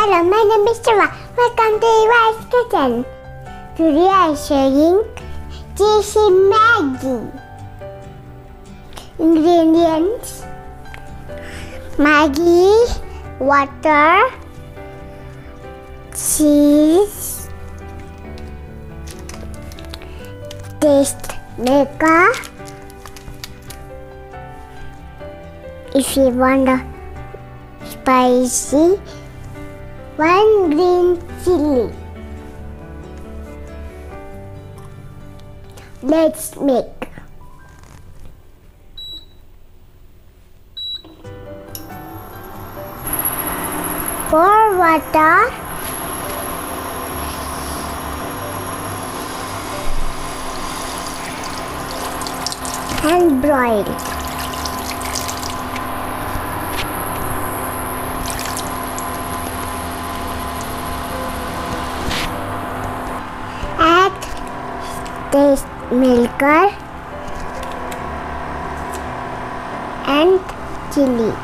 Hello, my name is Shiva. Welcome to Eva's Kitchen. Today I am sharing cheesy Maggi. Ingredients: Maggi, water, cheese, taste maker. If you want spicy, 1 green chili. Let's make. Pour water. And broil. Add taste maker and chili.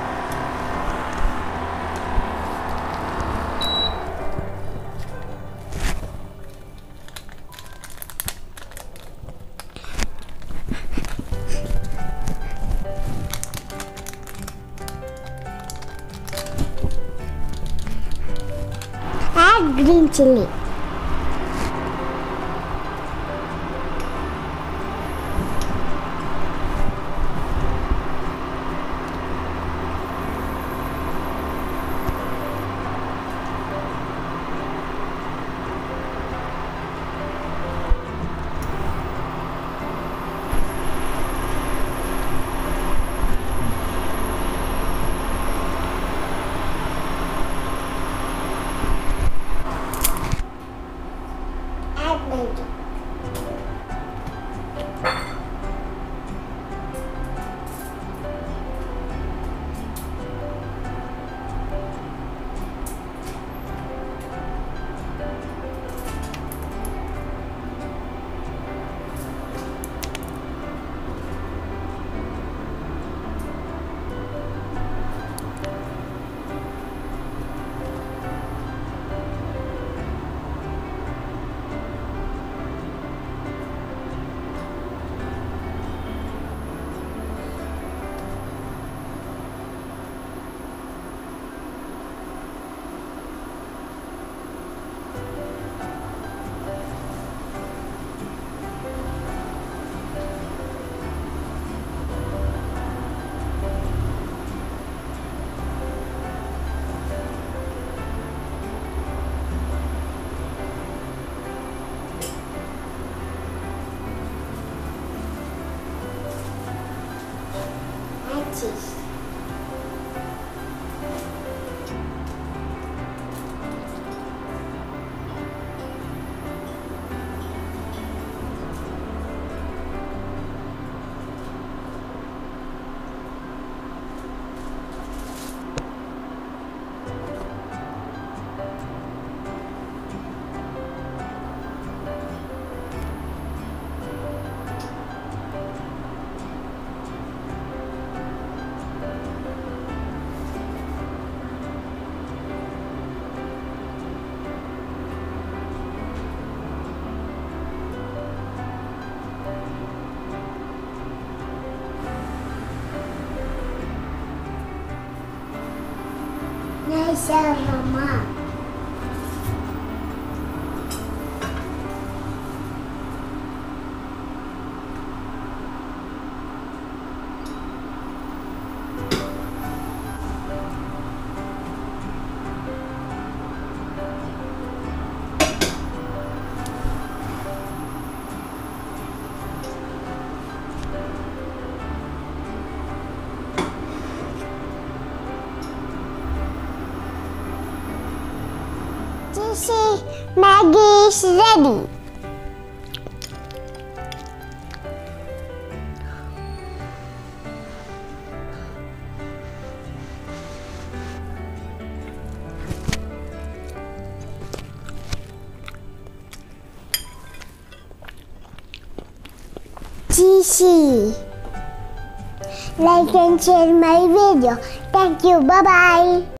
Add green chili. Cheese. Nice aroma. Cheesy Maggi is ready. Cheesy. Like and share my video. Thank you. Bye bye.